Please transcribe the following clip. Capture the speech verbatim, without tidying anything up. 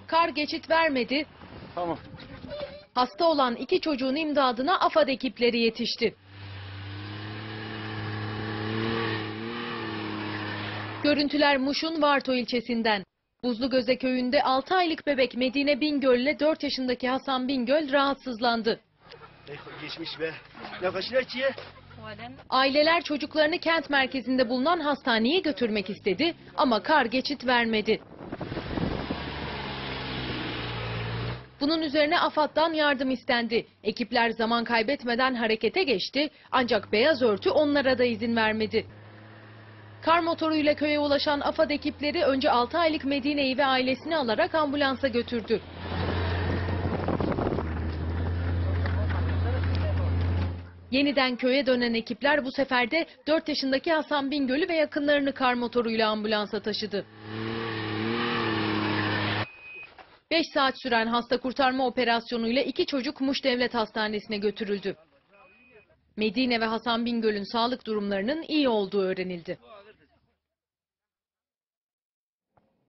Kar geçit vermedi. Tamam. Hasta olan iki çocuğun imdadına AFAD ekipleri yetişti. Görüntüler Muş'un Varto ilçesinden. Buzlugöze köyünde altı aylık bebek Medine Bingöl ile dört yaşındaki Hasan Bingöl rahatsızlandı. Geçmiş be. Yaklaşık Aileler çocuklarını kent merkezinde bulunan hastaneye götürmek istedi ama kar geçit vermedi. Bunun üzerine AFAD'dan yardım istendi. Ekipler zaman kaybetmeden harekete geçti ancak beyaz örtü onlara da izin vermedi. Kar motoruyla köye ulaşan AFAD ekipleri önce altı aylık Medine'yi ve ailesini alarak ambulansa götürdü. Yeniden köye dönen ekipler bu sefer de dört yaşındaki Hasan Bingöl'ü ve yakınlarını kar motoruyla ambulansa taşıdı. beş saat süren hasta kurtarma operasyonuyla iki çocuk Muş Devlet Hastanesi'ne götürüldü. Medine ve Hasan Bingöl'ün sağlık durumlarının iyi olduğu öğrenildi.